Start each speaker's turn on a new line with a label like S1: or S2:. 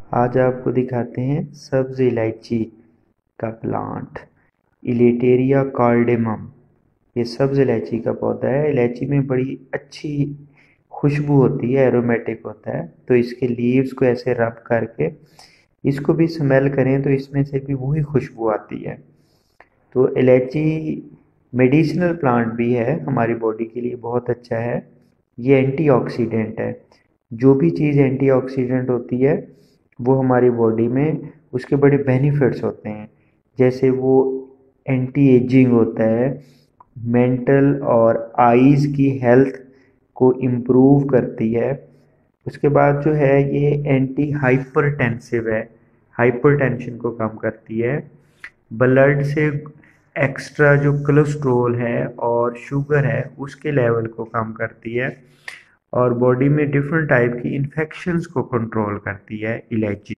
S1: आज आपको दिखाते हैं सब्ज इलायची का प्लांट, इलेटेरिया कार्डेमम। ये सब्ज इलायची का पौधा है। इलायची में बड़ी अच्छी खुशबू होती है, एरोमेटिक होता है। तो इसके लीव्स को ऐसे रब करके इसको भी स्मेल करें तो इसमें से भी वही खुशबू आती है। तो इलायची मेडिसिनल प्लांट भी है, हमारी बॉडी के लिए बहुत अच्छा है। ये एंटीऑक्सीडेंट है। जो भी चीज़ एंटीऑक्सीडेंट होती है वो हमारी बॉडी में उसके बड़े बेनिफिट्स होते हैं। जैसे वो एंटी एजिंग होता है, मेंटल और आईज की हेल्थ को इम्प्रूव करती है। उसके बाद जो है ये एंटी हाइपरटेंसिव है, हाइपरटेंशन को कम करती है। ब्लड से एक्स्ट्रा जो कोलेस्ट्रॉल है और शुगर है उसके लेवल को कम करती है। और बॉडी में डिफरेंट टाइप की इन्फेक्शंस को कंट्रोल करती है इलायची।